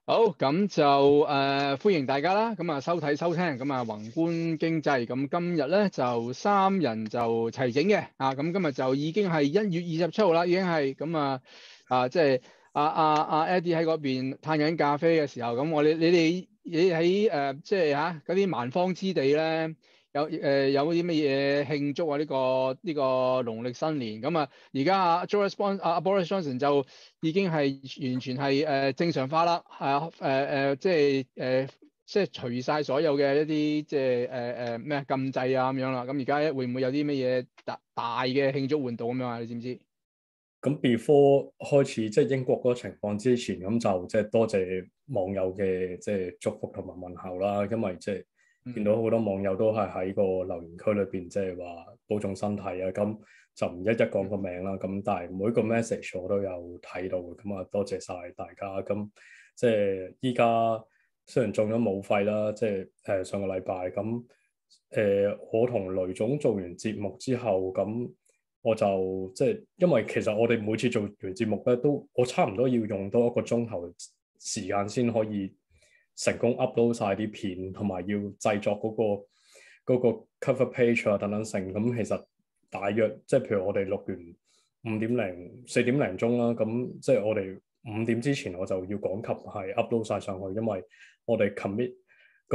好，咁就歡迎大家啦，咁啊收睇收聽，咁啊宏觀經濟，咁今日咧就三人就齊整嘅，咁今日就已經係1月27號啦，已經係咁即係Eddie 喺嗰邊嘆緊咖啡嘅時候，咁你喺即係嗰啲蠻荒之地咧，有啲乜嘢慶祝呢個農曆新年？咁而家Boris Johnson 就已經係完全係正常化啦，即係除晒所有嘅一啲即係咩禁制啊咁樣啦。咁而家會唔會有啲乜嘢大嘅慶祝活動咁樣啊？你知唔知？ 咁 before 開始即係英國嗰個情況之前，咁就即係多謝網友嘅即係祝福同埋問候啦。因為即係見到好多網友都係喺個留言區裏邊即係話保重身體啊，咁就唔一一講個名啦。咁但係每個 message 我都有睇到嘅，咁多謝晒大家。咁即係依家雖然中咗武肺啦，即係上個禮拜咁我同雷總做完節目之後咁。我就即係，因為其實我哋每次做完節目咧，我差唔多要用多1個鐘頭時間先可以成功 upload 晒啲片，同埋要製作嗰個 cover page 啊等等成。咁其實大約即係譬如我哋錄完4點零鐘啦，咁即係我哋5點之前我就要趕及係 upload 晒上去，因為我哋 commit 個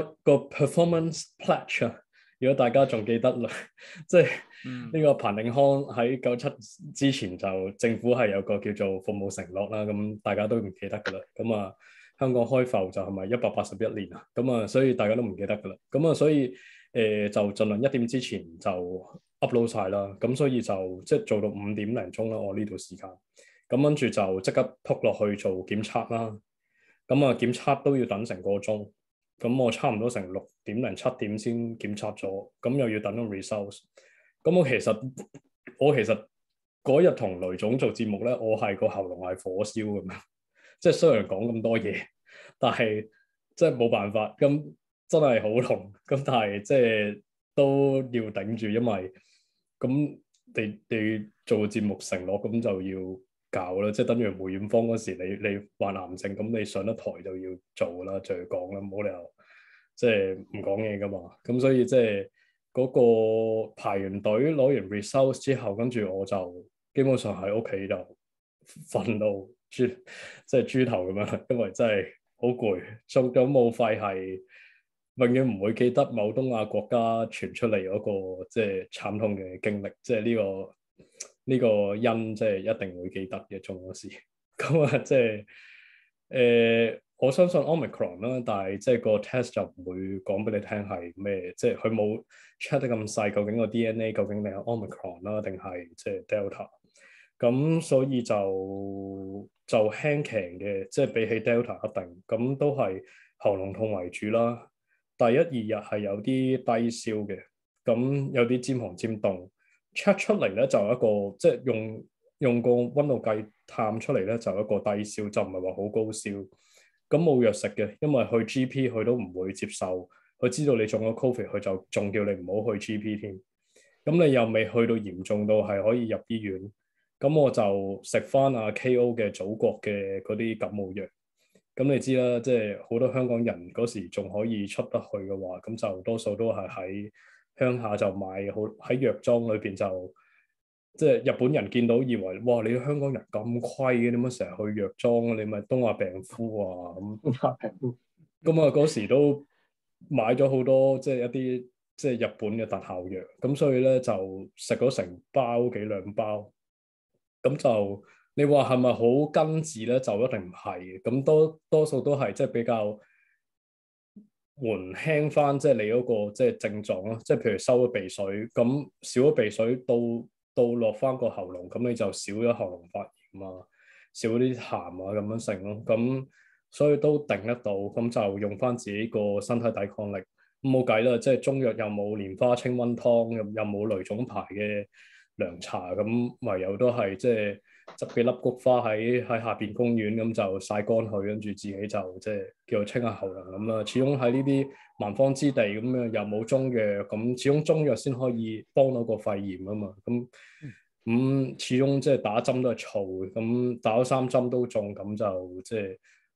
performance pledge 啊。如果大家仲記得啦，即係呢個彭定康喺97之前就政府係有個叫做服務承諾啦，咁大家都唔記得噶啦。咁香港開埠就係咪181年啊？咁所以大家都唔記得噶啦。咁所以就盡量1點之前就 upload 晒啦。咁所以就即係做到5點零鐘啦，我呢度時間。咁跟住就即刻撲落去做檢測啦。咁檢測都要等成個鐘。咁我差唔多成6點零7點先檢測咗，咁又要等到 results。咁我其實嗰日同雷總做節目咧，我係個喉嚨係火燒咁樣，即係雖然講咁多嘢，但係即係冇辦法，咁真係好痛。咁但係即係都要頂住，因為咁你做節目承諾咁就要搞啦，即係等於梅艷芳嗰時你患癌症，咁你上得台就要做啦，就要講啦，冇理由即係唔講嘢噶嘛。咁所以即係嗰個排完隊攞完 results 之後，跟住我就基本上喺屋企就瞓到豬即係豬頭咁樣，因為真係好攰。中咗武肺係永遠唔會記得某東亞國家傳出嚟嗰個即係慘痛嘅經歷，即係呢個因即係一定會記得嘅中嗰時。咁即係我相信 Omicron 啦，但係即係個 test 就唔會講俾你聽係咩，即係佢冇 check 得咁細，究竟個 DNA 究竟你係 Omicron 啦，定係即係 Delta。咁所以就輕強嘅，即係比起 Delta 一定，咁都係喉嚨痛為主啦。第1、2日係有啲低燒嘅，咁有啲尖寒尖凍。check 出嚟咧就一個即係用個溫度計探出嚟咧就一個低燒，就唔係話好高燒。咁冇藥食嘅，因為去 GP 佢都唔會接受，佢知道你中咗 Covid，佢就仲叫你唔好去 GP 添。咁你又未去到嚴重到係可以入醫院，咁我就食翻KO 嘅祖國嘅嗰啲感冒藥。咁你知啦，即係好多香港人嗰時仲可以出得去嘅話，咁就多數都係喺鄉下就買好喺藥莊裏邊就，即係日本人見到以為哇，你香港人咁虧嘅，點解成日去藥莊？你咪東亞病夫啊咁。咁嗰時都買咗好多即係一啲即係日本嘅特效藥，咁所以咧就食咗成包幾兩包。咁就你話係咪好根治咧？就一定唔係嘅。咁多數都係即係比較緩輕翻，即係你嗰個即係症狀咯。即係譬如收咗鼻水，咁少咗鼻水到落翻個喉嚨，咁你就少咗喉嚨發炎啊，少啲痰啊咁樣成咯。咁所以都頂得到，咁就用翻自己個身體抵抗力。咁冇計啦，即係中藥又冇蓮花清瘟湯，又冇雷總牌嘅涼茶，咁唯有都係即係執幾粒菊花喺下邊公園咁就曬乾佢，跟住自己就即係叫做清下喉嚨咁啦。始終喺呢啲蠻荒之地咁樣又冇中藥，咁始終中藥先可以幫到個肺炎啊嘛。咁始終即係打針都係燥嘅，咁打咗3針都中，咁就即係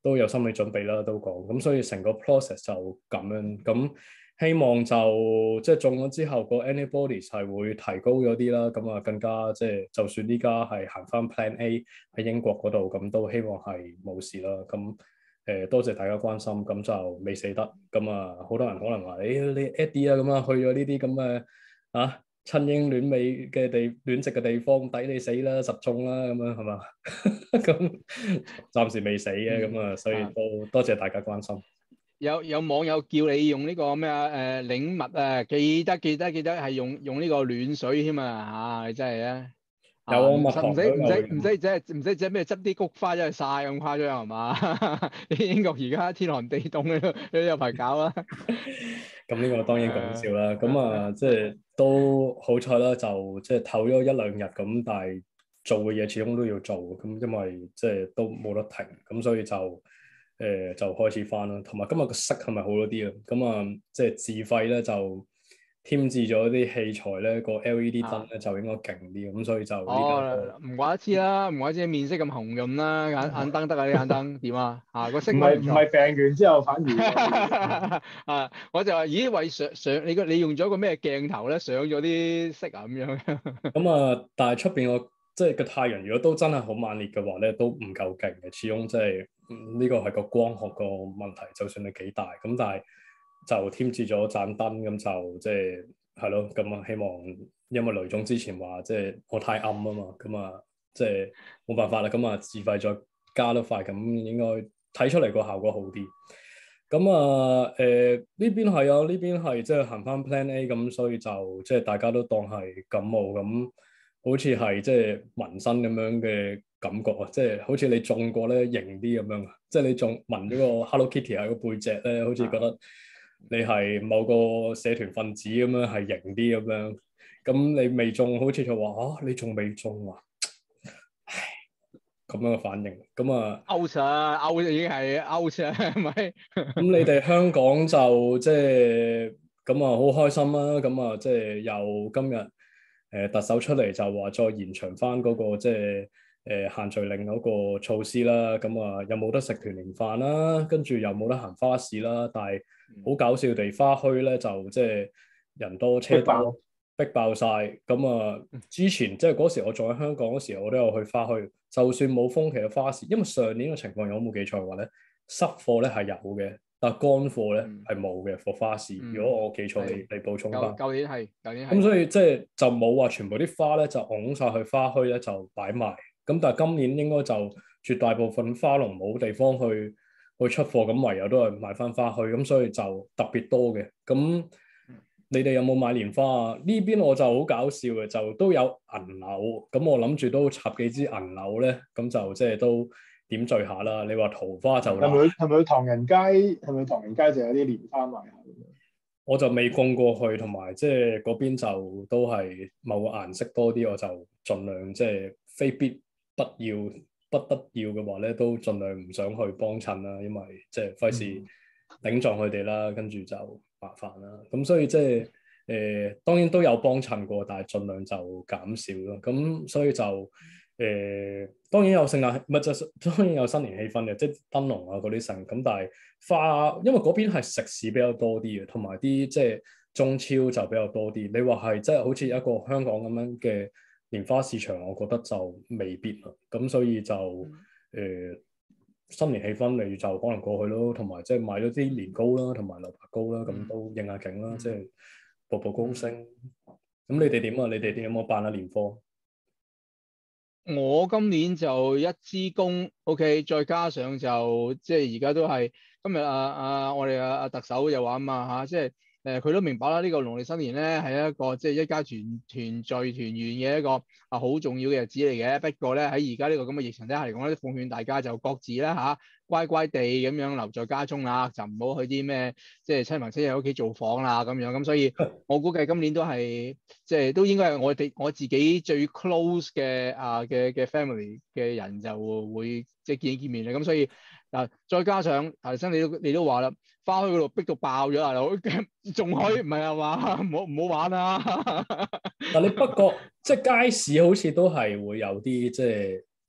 都有心理準備啦，都講咁，所以成個 process 就咁樣咁。希望就即係中咗之後個 antibodies 係會提高咗啲啦，咁啊更加即係就算依家係行翻 Plan A 喺英國嗰度，咁都希望係冇事啦。咁多謝大家關心，咁就未死得。咁啊好多人可能話你 Eddie 啊咁啊去咗呢啲咁嘅啊親英戀美嘅戀殖嘅地方，抵你死啦，實中啦咁樣係嘛？咁暫時未死嘅，咁啊所以都多謝大家關心。 有網友叫你用呢個咩領物啊，記得係用呢個暖水添啊嚇！你真係啊， 有啊， 唔蜜糖都有用。 使即係咩執啲菊花出去晒咁誇張係嘛？英國而家天寒地凍，你都有排搞啦。 咁呢個當然講笑啦。咁啊，即係都好彩啦，就即係唞咗一兩日咁，但係做嘅嘢始終都要做。咁因為即係都冇得停，咁所以就開始翻啦。同埋今日個色係咪好咗啲啊？咁啊，即係自費咧就添置咗啲器材咧，個 LED 燈咧就應該勁啲。咁所以就呢家唔怪得知啦，唔怪得知面色咁紅潤啦，眼燈得啊，啲眼燈點啊？個色唔都唔錯。 係病完之後反而我就話咦，喂上你用咗個咩鏡頭咧？上咗啲色啊咁樣。 咁啊，但係出邊個即係個太陽，如果都真係好猛烈嘅話咧，都唔夠勁嘅。始終即係呢個係個光學個問題，就算你幾大咁，但係就添置咗盞燈，咁就即係係咯。咁啊，希望因為雷總之前話即係我太暗啊嘛，咁啊即係冇辦法啦。咁啊自費再加多塊，咁應該睇出嚟個效果好啲。咁啊，呢邊係啊，呢邊係即係行翻 Plan A 咁，所以就即係大家都當係感冒咁，好似係即係紋身咁樣嘅感覺啊！即係好似你中過咧型啲咁樣，即係你仲紋咗個 Hello Kitty 喺個背脊咧，好似覺得你係某個社團分子咁樣，係型啲咁樣。咁你未中，好似就話啊，你仲未中啊？咁樣嘅反應，咁啊 out 啊 out 已經係 out 啊，係咪？ 咁你哋香港就即係咁啊，好開心啦！咁啊，即係又今日特首出嚟就話再延長翻嗰個即係限聚令嗰個措施啦。咁啊，又冇得食團年飯啦，跟住又冇得行花市啦。但係好搞笑地，花墟咧就即係人多車多，逼爆晒。咁啊，之前即係嗰時我仲喺香港嗰時候，我都有去花墟。就算冇風期嘅花市，因為上年嘅情況，有冇記錯嘅話咧，濕貨咧係有嘅，但係乾貨咧係冇嘅貨花市。如果我記錯，你補充翻。 舊年係。 咁所以即係就冇話全部啲花咧就拱晒去花墟咧就擺賣。咁但係今年應該就絕大部分花農冇地方去出貨，咁唯有都係賣翻花墟。咁所以就特別多嘅。咁你哋有冇買蓮花啊？呢邊我就好搞笑嘅，就都有銀柳，咁我諗住都插幾支銀柳咧，咁就即係都點綴下啦。你話桃花就係咪去唐人街？係咪唐人街就有啲蓮花賣下？ 我就未供過去，同埋即係嗰邊就都係某個顏色多啲，我就盡量即係非必不要不得要嘅話咧，都盡量唔想去幫襯啦，因為即係費事頂撞佢哋啦，跟住就麻煩啦。咁所以即係當然都有幫襯過，但係盡量就減少咯。咁所以就當然有聖誕，唔係就當然有新年氣氛嘅，即係燈籠啊嗰啲成。咁但係花，因為嗰邊係食肆比較多啲嘅，同埋啲即係中超就比較多啲。你話係即係好似一個香港咁樣嘅蓮花市場，我覺得就未必啦。咁所以就新年氣氛你就可能過去咯，同埋即係買咗啲年糕啦，同埋蘿蔔糕啦，咁都應下景啦，即係步步高升。咁你哋點啊？你哋有冇辦下年貨？ 我今年就一支公 OK， 再加上就即係而家都係今日我哋特首又話啊嘛即係佢都明白啦，呢個農曆新年咧係一個即係一家團聚團圓嘅一個好重要嘅日子嚟嘅。不過咧喺而家呢個咁嘅疫情底下嚟講咧，奉勸大家就各自啦乖乖地咁樣留在家中啦，就唔好去啲咩即係親朋戚友屋企造訪啦咁樣。咁所以我估計今年都係即係都應該係我自己最 close 嘅嘅 family 嘅人就會即係見面啦。咁所以再加上頭先你都話啦，花墟嗰度逼到爆咗啊！仲可以唔係啊嘛？唔好玩啊！ 但你不覺即係街市好似都係會有啲即係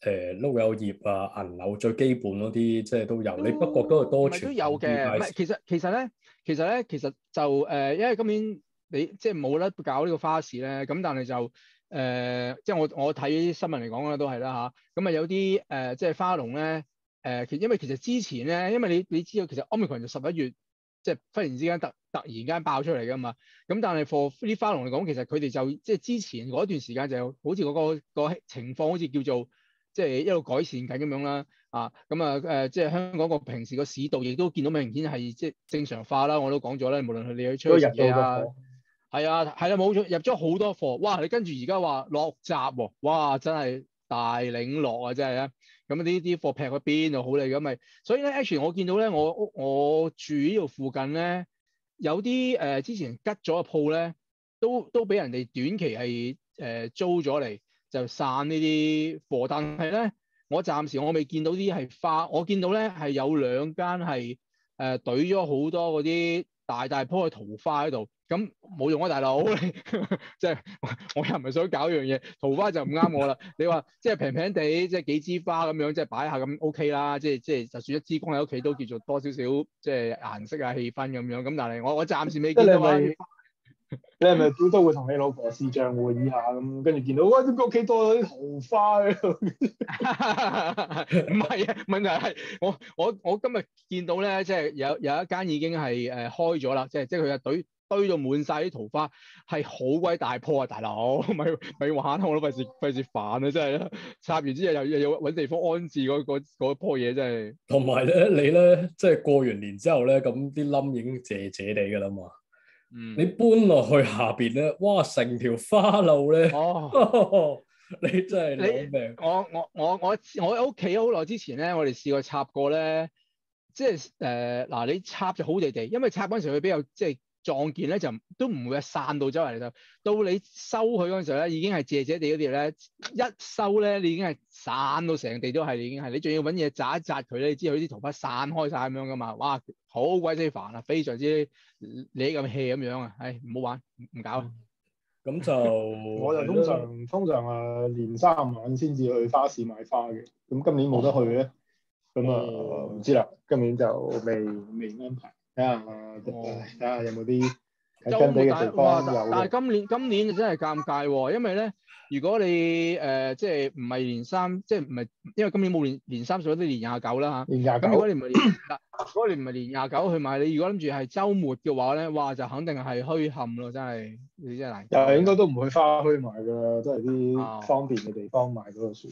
碌柚葉啊、銀柳最基本嗰啲，即係都有。你北角都係多傳唔係都有嘅，唔係其實就因為今年你即係冇得搞呢個花市咧，咁但係就即係我睇新聞嚟講啦，都係啦嚇。咁啊有啲即係花農咧因為其實之前咧，因為你知道其實 Omicron 就11月即係忽然之間突然間爆出嚟㗎嘛。咁但係 for 啲花農嚟講，其實佢哋就即係之前嗰一段時間就好似個情況好似叫做即係一路改善緊咁樣啦。咁即係香港個平時個市道亦都見到明顯係即係正常化啦。我都講咗啦，無論係你去出去食嘢啊，係啊，冇錯，入咗好多貨。哇！你跟住而家話落閘喎，哇！真係大領落啊，真係啊！咁呢啲貨劈去邊就好嚟咁咪。所以咧，actually 我見到咧，我住呢度附近咧，有啲之前吉咗嘅鋪咧，都俾人哋短期係租咗嚟就散呢啲貨，但係咧。我暫時未見到啲係花，我見到咧係有2間係懟咗好多嗰啲大棵嘅桃花喺度，咁冇用啊，大佬！即係我又唔係想搞樣嘢，桃花就唔啱我啦。你話即係平平地，即係幾支花咁樣，即係擺下咁 OK 啦。即係就算一支公喺屋企都叫做多少少即係顏色啊氣氛咁樣。咁但係我暫時未見到啊。 你係咪都會同你老婆視像會議下咁，跟住見到哇，點解屋企多咗啲桃花嘅？ 唔係啊，問題係我今日見到咧，即係有一間已經係開咗啦，即係佢係堆到滿晒啲桃花，係好鬼大棵啊，大佬，咪玩我都費事煩啊，真係啦！插完之後又要揾地方安置嗰棵嘢，真係。 同埋咧，你咧即係過完年之後咧，咁啲冧已經謝謝地㗎啦嘛。你搬落去下邊咧，哇！成條花路咧，你真係攞命。 我喺屋企好耐之前咧，我哋試過插過咧，即係嗱，你插就好地地，因為插嗰陣時佢比較即係撞見咧，就都唔會散到周圍嚟就。到你收佢嗰陣時候咧，已經係謝謝地嗰啲咧，一收咧，你已經係散到成地都係，已經係你仲要揾嘢紮一紮佢咧，你知佢啲桃花散開晒咁樣噶嘛，哇！好鬼死煩啊，非常之你咁 hea 咁樣啊，唉，唔好玩，唔搞啊！ 咁就我就通常年三晚先至去花市買花嘅，咁今年冇得去咧，咁唔知啦，今年就未安排，睇下有冇啲喺跟地嘅地方有。 但係今年就真係尷尬喎，因為咧，如果你即係唔係年三，即係唔係因為今年冇年三十一，都年29啦嚇。 年29。 咁如果你唔係年29去買，你如果諗住係週末嘅話咧，哇就肯定係墟冚咯，真係你真係難。 又應該都唔去花墟買㗎，都係啲方便嘅地方買嗰個算。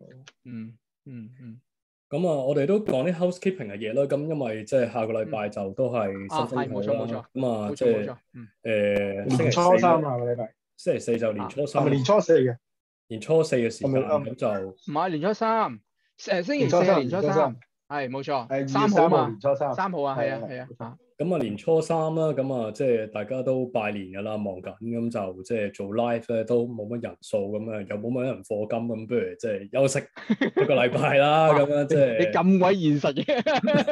咁我哋都講啲 housekeeping 嘅嘢啦。咁因為即係下個禮拜就都係新正頭啦。咁即係年初3下個禮拜。 星期四就年初3。 係咪年初4嘅？ 年初4嘅時間咁就唔係年初3，星期四年初3，係冇錯。3號嘛， 年初3。 3號啊，係啊。 咁年初3啦，咁即係大家都拜年㗎啦，忙緊，咁就即係做 live 咧都冇乜人數，咁又冇乜人課金，咁不如即係休息一個禮拜啦，咁樣即係。 你咁鬼現實嘅。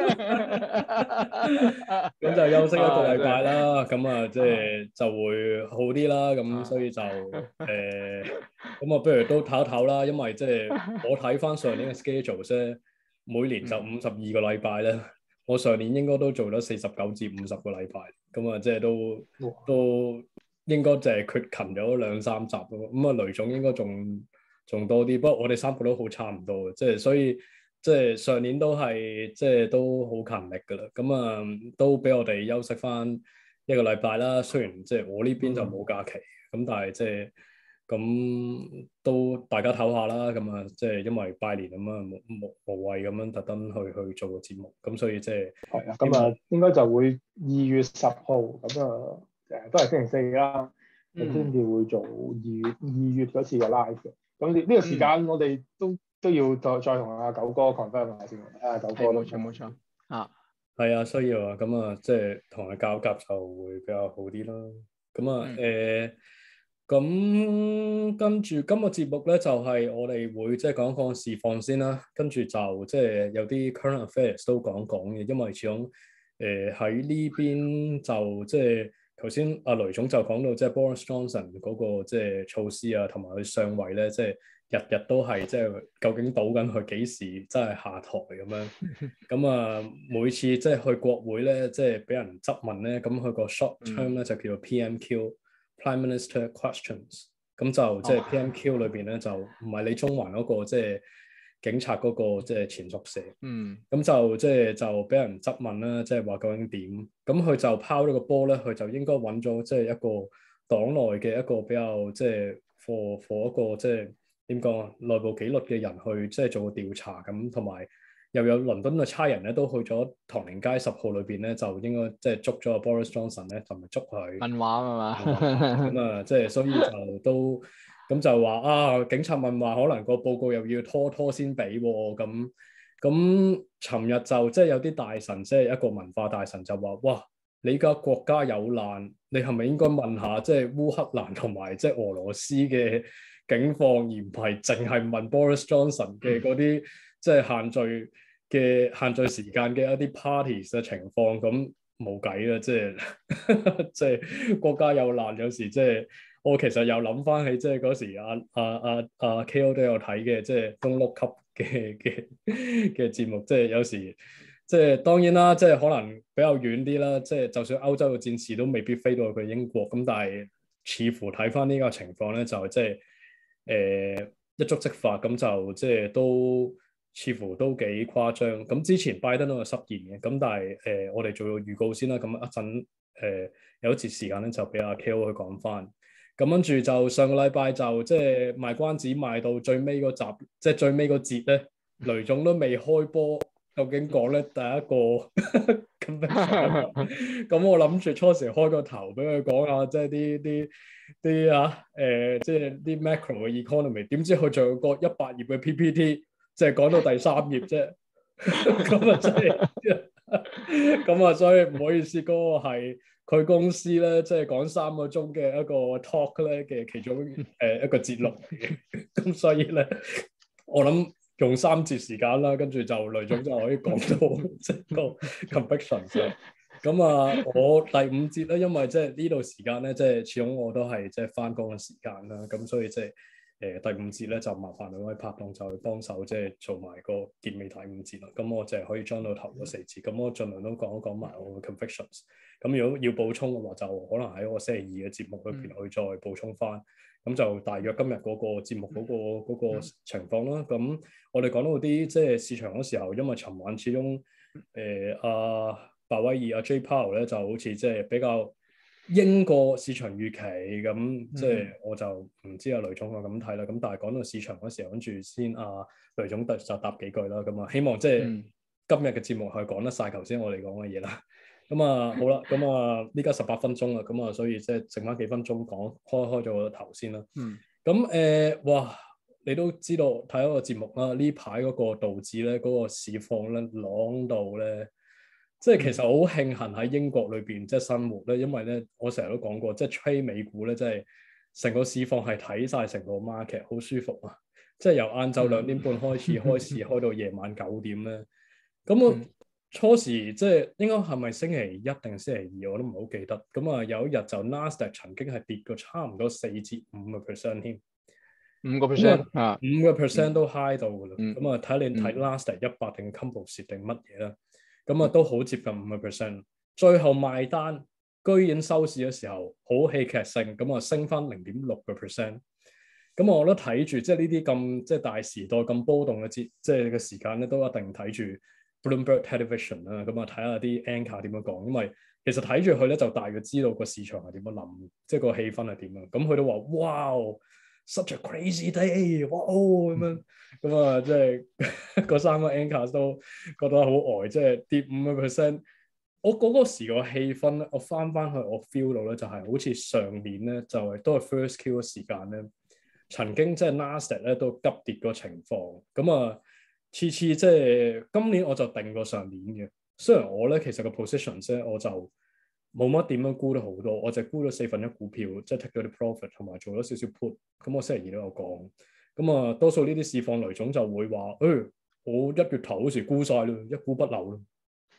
咁就休息一個禮拜啦，咁即係就會好啲啦，咁所以就咁不如都唞一唞啦，因為即係我睇翻上年嘅 schedule 啫，每年就52個禮拜咧。我上年應該都做咗49至50個禮拜，咁即係都應該就係缺勤咗2-3集咯。咁雷總應該仲多啲，不過我哋3個都好差唔多嘅，即係所以即係上年都係即係都好勤力㗎啦。咁都俾我哋休息翻一個禮拜啦。雖然即係我呢邊就冇假期，咁但係即係咁都大家唞下啦。咁即係因為拜年咁無謂咁樣特登去做個節目，咁所以即係係啊。咁應該就會2月10號咁都係星期四啦，先至會做2月嗰次嘅 live 嘅。咁呢個時間我哋都要再同阿九哥 confirm 下先，睇下九哥。 冇錯係啊，需要啊。咁即係同佢交夾就會比較好啲啦。咁咁跟住今個節目咧，就係我哋會即係講講市況先啦，跟住就即係有啲 current affairs 都講嘅，因為始終喺呢邊就即係頭先阿雷總就講到即係 Boris Johnson 嗰個即係措施啊，同埋佢上位咧，即係日日都係即係究竟賭緊佢幾時真係下台咁樣。咁啊，每次即係去國會咧，即係俾人質問咧，咁佢個 short term 咧就叫做 PMQ，Prime Minister Questions。咁就即係 PMQ 裏邊咧就唔係你中環嗰個即係警察嗰個即係前宿舍。咁就即係就俾人質問啦，即係話究竟點？咁佢就拋咗個波咧，佢就應該揾咗即係一個黨內嘅一個比較即係 for 一個即係點講啊內部紀律嘅人去即係做個調查咁，同埋又有倫敦嘅差人咧都去咗唐寧街10號裏邊咧，就應該即係捉咗 Boris Johnson 咧，同埋捉佢問話啊嘛。 咁啊，即係所以就都咁就話啊，警察問話可能個報告又要拖先俾喎咁。咁尋日就即係有啲大臣，即係一個文化大臣就話：哇！你而家國家有難，你係咪應該問下即係烏克蘭同埋即係俄羅斯嘅境況，而唔係淨係問 Boris Johnson 嘅嗰啲即係限聚時間嘅一啲 parties 嘅情況？咁冇計啦，即係即係國家有難，有時即係我其實又諗翻起即係嗰時阿 KO 都有睇嘅，即係東碌級嘅節目，即係有時即係當然啦，即係可能比較遠啲啦，即係就算歐洲嘅戰士都未必飛到去英國，咁但係似乎睇翻呢個情況咧，就即係一觸即發，咁就即係都似乎都幾誇張。咁之前拜登都有失言嘅，咁但係我哋做個預告先啦，咁一陣有一節時間咧就俾阿 KO 去講翻。咁跟住就上個禮拜就即係賣關子賣到最尾嗰集，即係最尾嗰節咧，雷總都未開波，究竟講咧第一個咁我諗住初時開個頭俾佢講下，即係啲即係啲 macro 嘅 economy， 點知佢仲有個100頁嘅 PPT， 即係講到第3頁啫，咁啊真係咁啊，所以唔好意思，嗰個係佢公司咧，即係講3個鐘嘅一個 talk 咧嘅其中一個節錄嚟嘅，咁所以咧，我諗用3節時間啦，跟住就雷總就可以講到即係個 conviction。咁啊，我第5節咧，因為即係呢度時間咧，即係始終我都係即係翻工嘅時間啦，咁所以即係第5節咧就麻煩兩位拍檔就去幫手即係做埋個結尾第5節啦。咁我淨係可以將到頭嗰4節，咁我盡量都講埋我嘅 convictions。咁如果要補充嘅話，就可能喺我星期2嘅節目裏邊去再補充翻。咁就大約今日嗰個節目嗰個情況啦。咁我哋講到啲即係市場嗰時候，因為尋晚始終鮑威爾阿 J Powell 咧就好似即係比較鷹過市場預期咁，即係我就唔知阿雷總係咁睇啦。咁但係講到市場嗰時候，跟住先雷總就答幾句啦。咁啊，希望即係今日嘅節目係講得晒頭先我哋講嘅嘢啦。咁啊好啦，咁啊呢家18分鐘啦，咁啊所以即係剩翻幾分鐘講開咗個頭先啦。咁哇，你都知道睇一個節目啦，呢排嗰個道指咧嗰個市況咧朗到咧。即係其實好慶幸喺英國裏邊即係生活咧，因為咧我成日都講過，即係 trade 美股咧，即係成個市況係睇晒成個 market， 好舒服啊！即係由晏晝2點半開始開市，開到夜晚9點咧。咁我初時即係應該係咪星期1定星期2我都唔係好記得。咁啊有一日就 Nasdaq 曾經係跌過差唔多4至5% 添，5% 啊，5% 都 high 到㗎啦。咁啊睇你睇 Nasdaq 100定 Composite 定乜嘢啦。咁啊都好接近5%，最後賣單居然收市嘅時候好戲劇性，咁啊升翻0.6%。咁我都睇住即係呢啲咁即係大時代咁波動嘅即係嘅時間咧，都一定睇住 Bloomberg Television 啦。咁啊睇下啲 anchor 點樣講，因為其實睇住佢咧就大約知道個市場係點樣諗，即係個氣氛係點樣。咁佢都話：哇 such a crazy day，哇咁樣。咁啊，即係嗰3個 anchor 都覺得好呆，即係跌5%。我嗰個時個氣氛咧，我翻去我 feel 到咧，就係好似上年咧，就係都係 first Q 嘅時間咧，曾經即係 Nasdaq 咧都急跌個情況。咁啊，次即係今年我就定過上年嘅。雖然我咧其實個 position 咧我就冇乜點樣沽得好多，我就沽咗1/4股票，即係 take 咗啲 profit 同埋做咗少少 put。咁我星期2都有講。咁啊，多數呢啲市況雷總就會話：我1月頭嗰時沽晒啦，一股不留啦。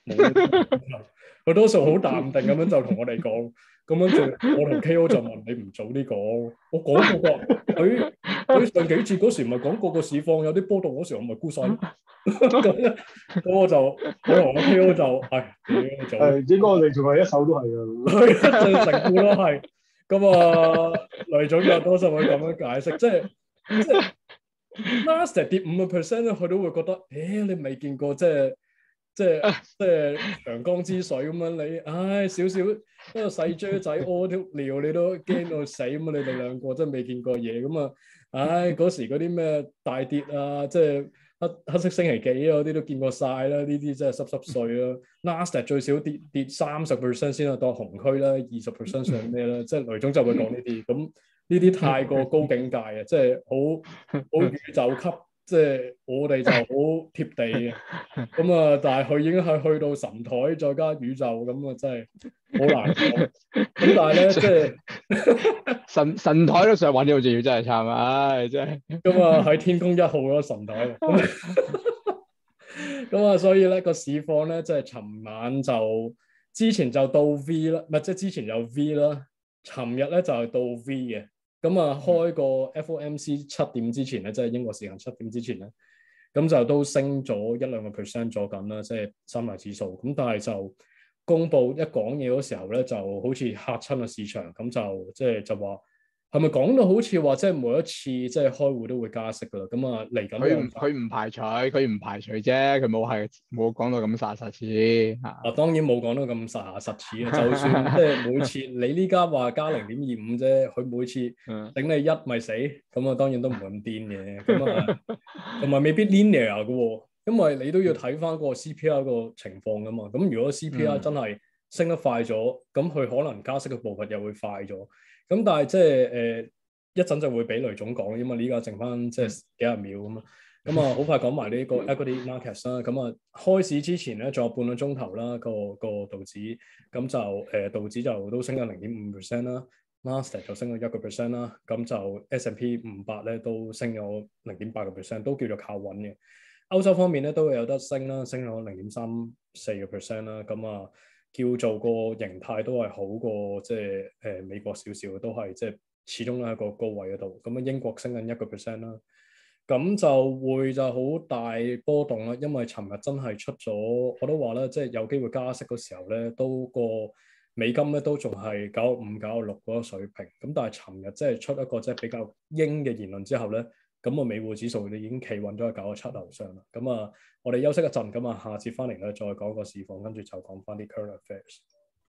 冇，佢多數好淡定咁樣就同我哋講，咁樣做我同 KO 就問你唔早啲講，我講過㗎，佢上幾節嗰時咪講過個市況有啲波動嗰時，我咪沽晒咯。咁我同我 KO 就屌早， 應該我哋仲係一手都係㗎， 就成股都係。咁啊，雷總又多數會咁樣解釋，即係 Nasdaq 跌5%咧，佢都會覺得，你未見過即係長江之水咁樣，你少少一個細啫仔屙條尿，你都驚到死咁啊！你哋兩個真係未見過嘢咁啊！嗰時嗰啲咩大跌啊，即係黑色星期幾啊嗰啲都見過晒啦，呢啲真係濕碎啦。Nasdaq 最少跌30% 先啊，當紅區啦，20% 上咩啦？即係雷總就會講呢啲，咁呢啲太過高境界啊，即係好宇宙級。即係我哋就好貼地嘅，咁啊，但係佢已經係去到神台再加宇宙咁啊，真係好難講。咁但係咧，即係神台都想揾呢個字，真係慘啊！真係咁啊，喺天宮1號嗰個神台。咁啊，所以咧個市況咧，即係尋晚就之前就到 V 啦，唔係即係之前有 V 啦，尋日咧就係到 V 嘅。咁啊，開個 FOMC 7點之前咧，即係英國時間7點之前咧，咁就都升咗1-2% 咗緊啦，即係三大指數。咁但係就公佈一講嘢嗰時候咧，就好似嚇親個市場，咁就即係就話係咪講到好似話即係每一次即係開會都會加息噶啦？咁啊嚟緊佢唔排除啫，佢冇講到咁實似嚇。 當然冇講到咁實似啊！就算即係每次你呢家話加0.25啫，佢每次頂你1咪死，咁啊當然都唔會咁癲嘅。咁啊同埋未必 linear 嘅喎，因為你都要睇翻個 CPI 個情況噶嘛。咁如果 CPI 真係升得快咗，咁佢可能加息嘅步伐又會快咗。咁但係即係一陣就會俾雷總講，因為呢家剩翻即係幾廿秒咁啊。咁啊，好快講埋呢個 equity markets 啦。咁啊，開市之前咧，仲有半個鐘頭啦，個道指，咁就道指就都升咗0.5% 啦，Nasdaq 就升咗1%啦，咁就 S&P 500咧都升咗0.8%，都叫做靠穩嘅。歐洲方面咧都有得升啦，升咗0.34%啦，咁啊叫做個形態都係好過即係美國少少，都係即係始終喺一個高位嗰度。咁啊英國升緊1%啦。咁就會就好大波動啦，因為尋日真係出咗，我都話啦，即係有機會加息嗰時候咧，都個美金咧都仲係95、96嗰個水平。咁但係尋日即係出一個即係比較鷹嘅言論之後咧，咁個美匯指數已經企穩咗喺97樓上啦。咁啊，我哋休息一陣，咁啊下次翻嚟咧再講個市況，跟住就講翻啲 current affairs。